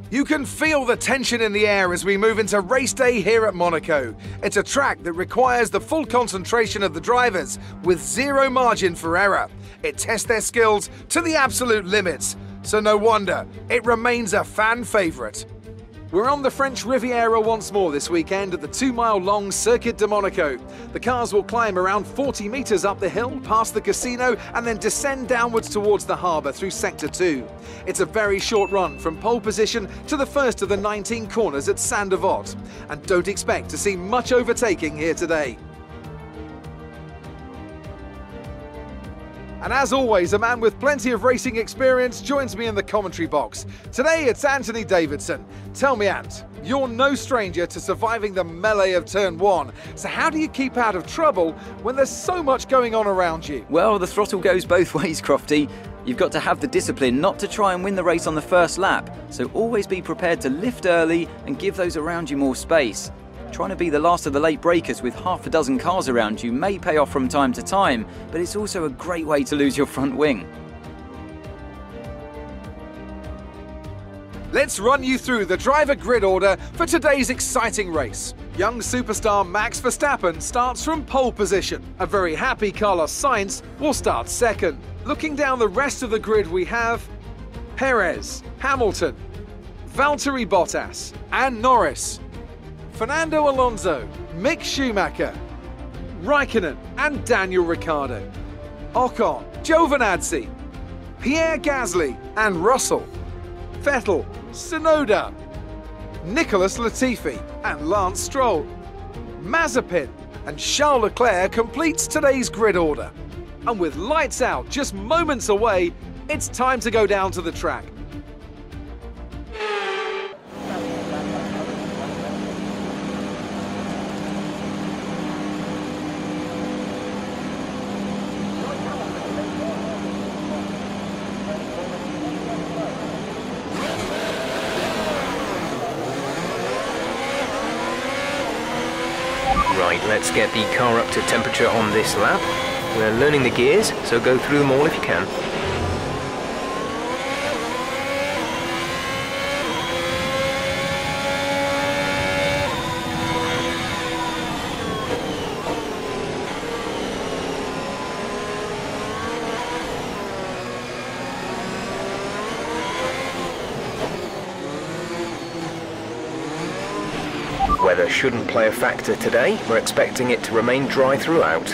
You can feel the tension in the air as we move into race day here at Monaco. It's a track that requires the full concentration of the drivers with zero margin for error. It tests their skills to the absolute limits, so no wonder it remains a fan favourite. We're on the French Riviera once more this weekend at the 2-mile-long Circuit de Monaco. The cars will climb around 40 metres up the hill, past the casino, and then descend downwards towards the harbour through Sector 2. It's a very short run from pole position to the first of the 19 corners at Saint-Devote, and don't expect to see much overtaking here today. And as always, a man with plenty of racing experience joins me in the commentary box. Today it's Anthony Davidson. Tell me, Ant, you're no stranger to surviving the melee of Turn 1. So how do you keep out of trouble when there's so much going on around you? Well, the throttle goes both ways, Crofty. You've got to have the discipline not to try and win the race on the first lap. So always be prepared to lift early and give those around you more space. Trying to be the last of the late breakers with half a dozen cars around you may pay off from time to time, but it's also a great way to lose your front wing. Let's run you through the driver grid order for today's exciting race. Young superstar Max Verstappen starts from pole position. A very happy Carlos Sainz will start second. Looking down the rest of the grid, we have Perez, Hamilton, Valtteri Bottas and Norris, Fernando Alonso, Mick Schumacher, Raikkonen and Daniel Ricciardo, Ocon, Giovinazzi, Pierre Gasly and Russell, Vettel, Tsunoda, Nicholas Latifi and Lance Stroll, Mazepin and Charles Leclerc completes today's grid order. And with lights out just moments away, it's time to go down to the track. Right, let's get the car up to temperature on this lap. We're learning the gears, so go through them all if you can. Weather shouldn't play a factor today. We're expecting it to remain dry throughout.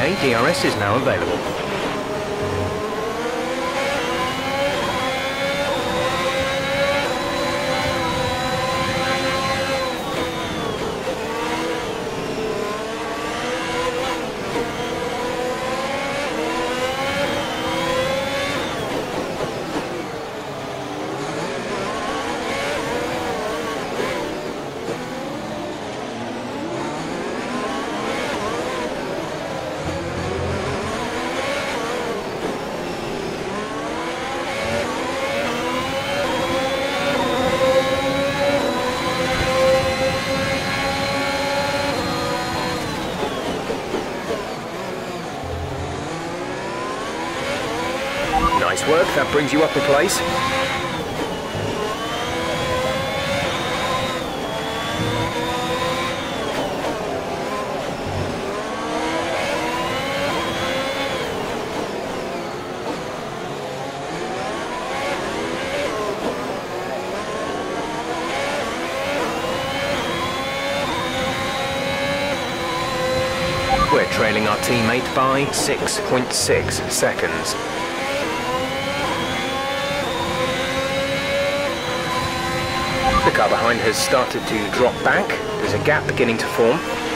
Okay, DRS is now available. Nice work, that brings you up a place. We're trailing our teammate by 6.6 seconds. The car behind has started to drop back. There's a gap beginning to form.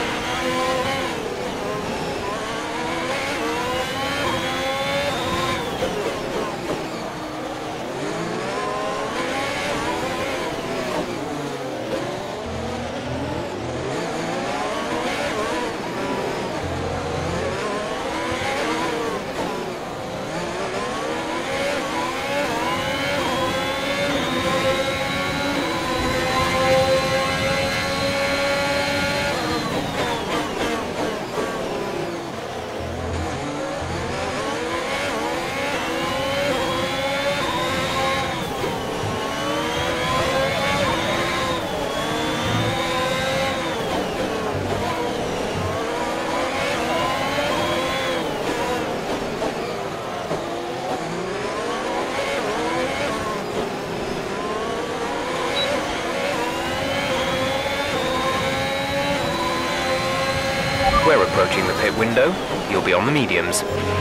We're approaching the pit window. You'll be on the mediums.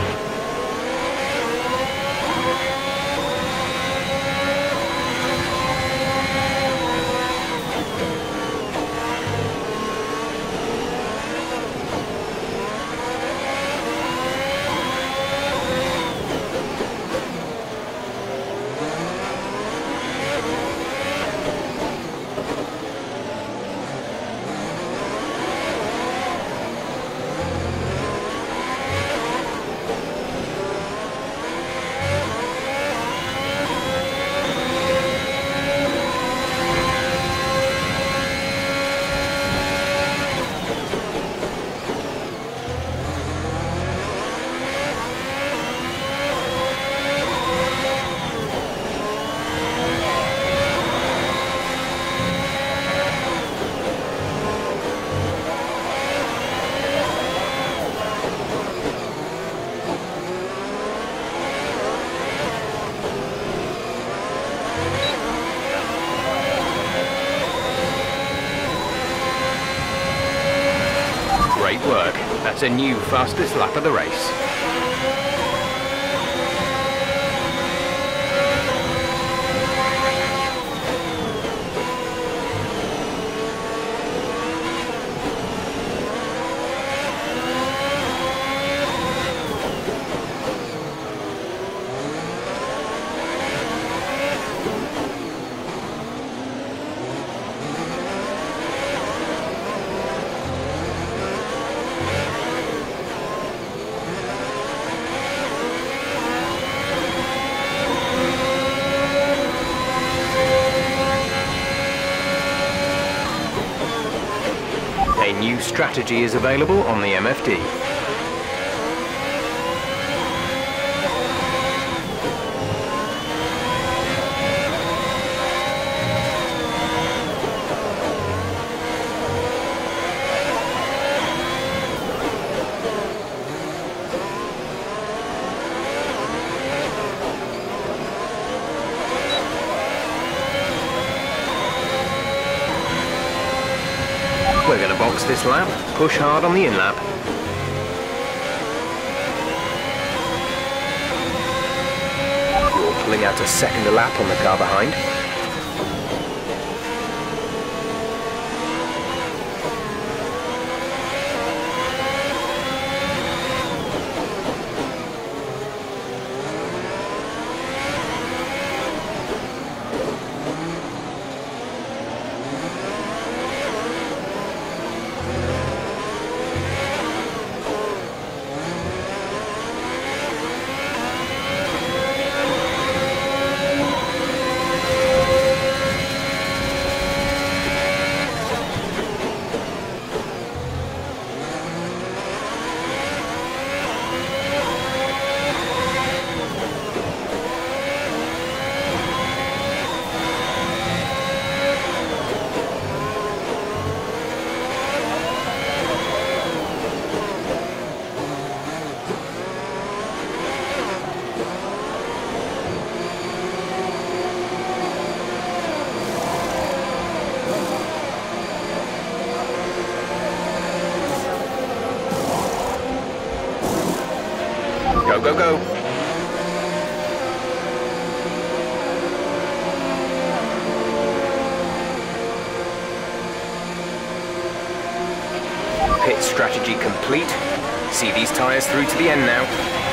Great work. That's a new fastest lap of the race. A new strategy is available on the MFD. We're going to box this lap, push hard on the in-lap. pulling out a second a lap on the car behind. Go, go, go. Pit strategy complete. See these tyres through to the end now.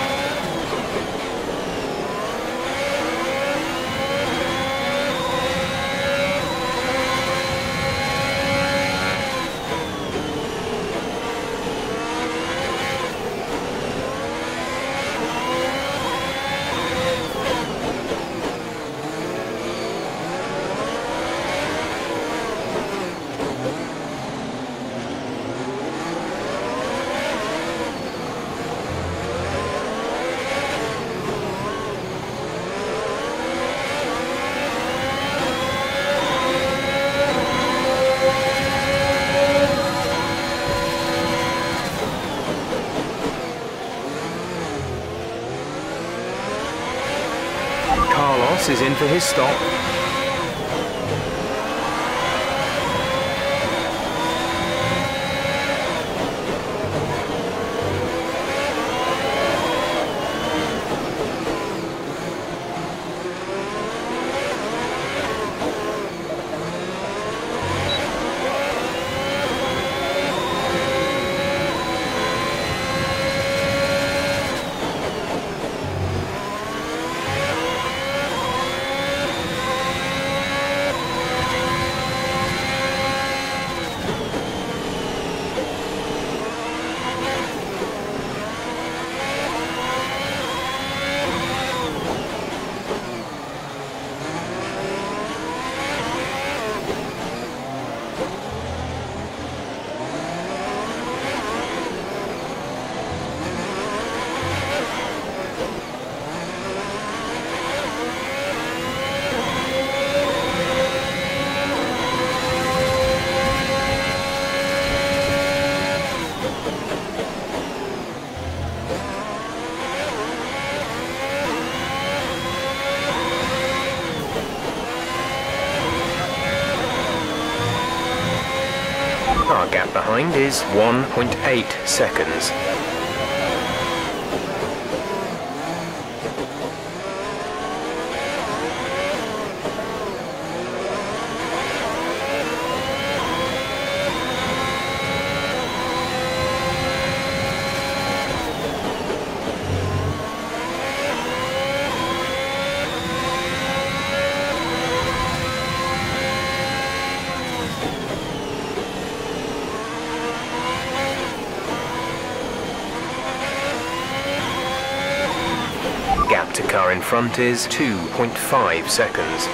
Carlos is in for his stop. Our gap behind is 1.8 seconds. Gap to car in front is 2.5 seconds.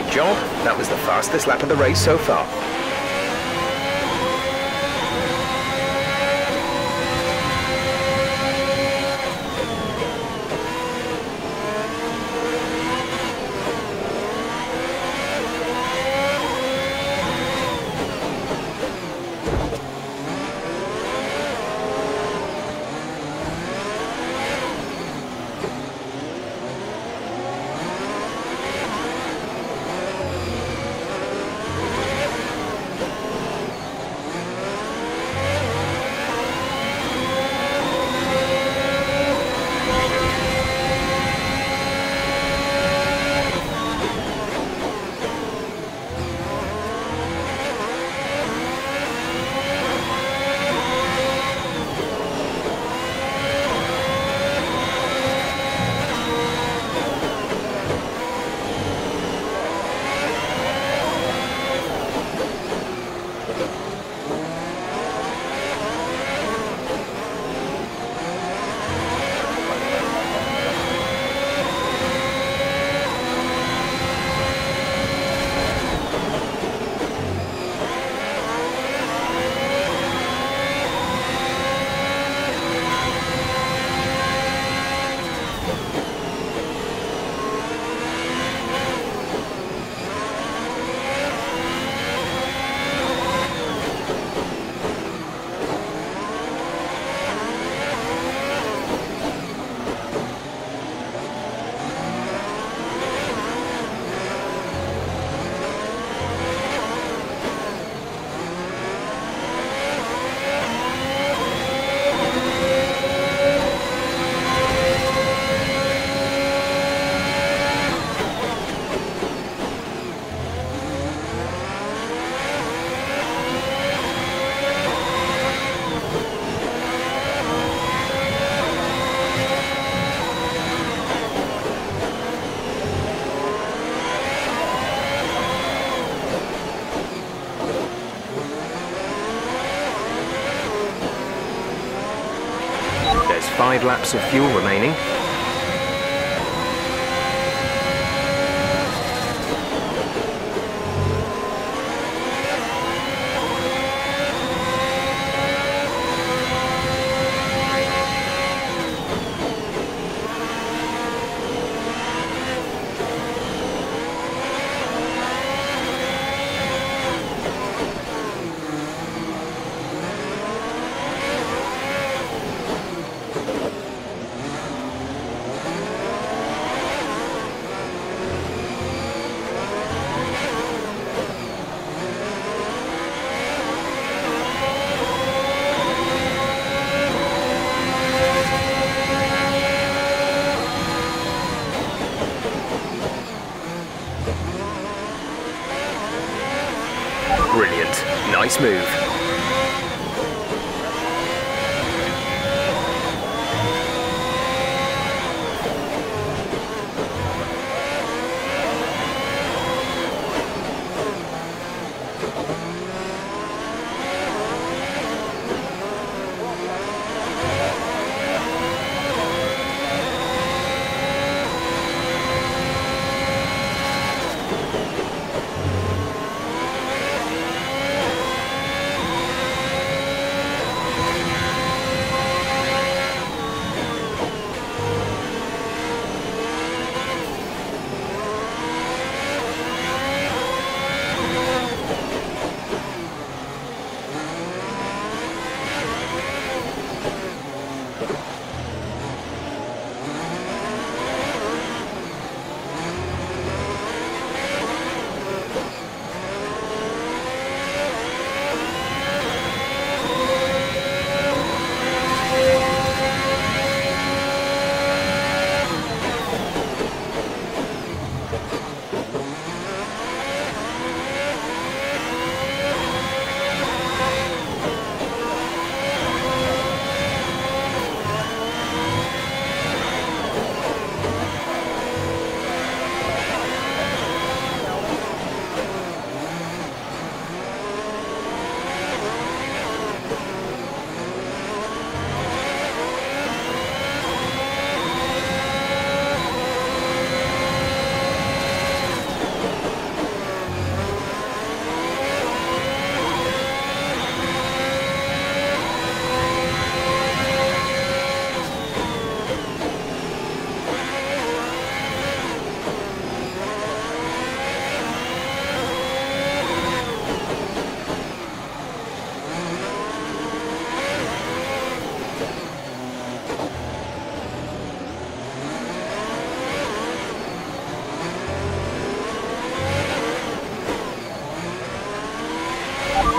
Fantastic job. That was the fastest lap of the race so far. There's 5 laps of fuel remaining. Brilliant. Nice move.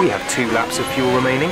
We have 2 laps of fuel remaining.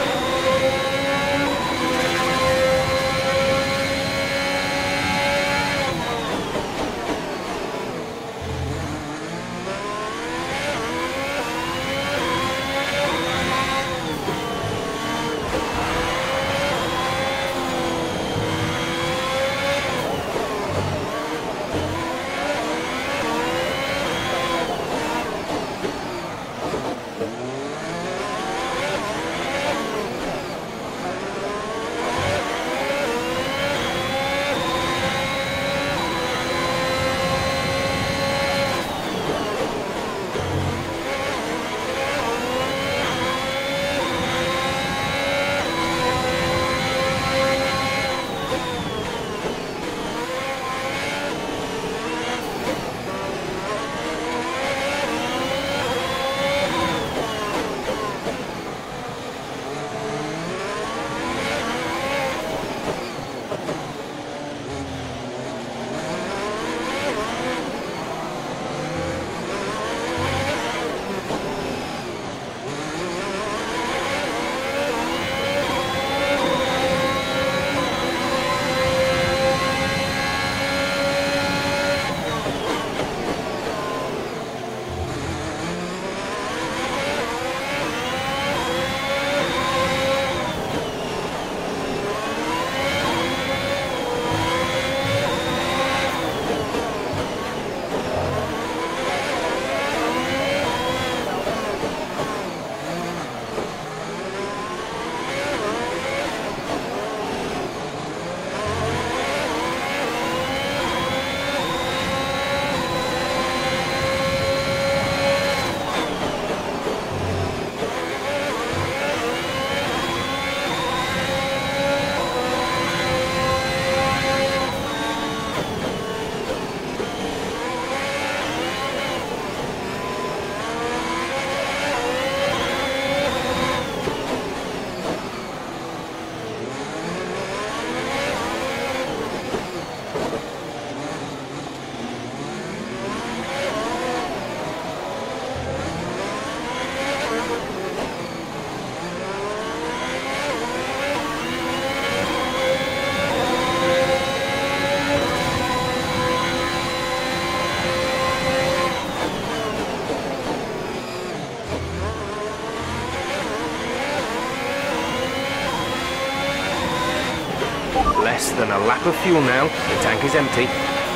Less than a lap of fuel now. The tank is empty.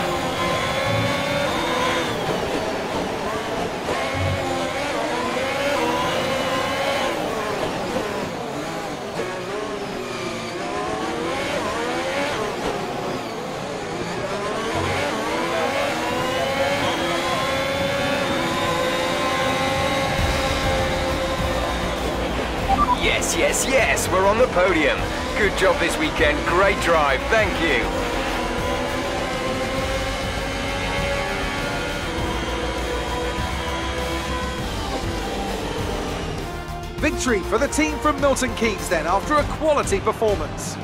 Yes, yes, yes, we're on the podium. Good job this weekend, great drive, thank you. Victory for the team from Milton Keynes then, after a quality performance.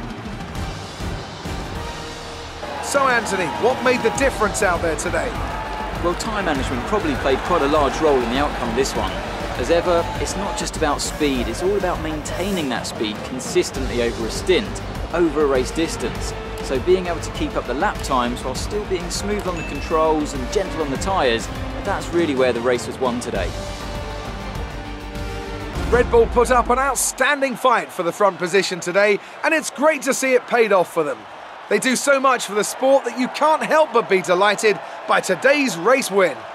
So Anthony, what made the difference out there today? Well, time management probably played quite a large role in the outcome of this one. As ever, it's not just about speed, it's all about maintaining that speed consistently over a stint, over a race distance. So being able to keep up the lap times while still being smooth on the controls and gentle on the tyres, that's really where the race was won today. Red Bull put up an outstanding fight for the front position today, and it's great to see it paid off for them. They do so much for the sport that you can't help but be delighted by today's race win.